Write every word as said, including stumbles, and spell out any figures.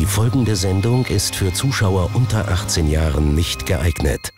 folgende Sendung ist für Zuschauer unter achtzehn Jahren nicht geeignet.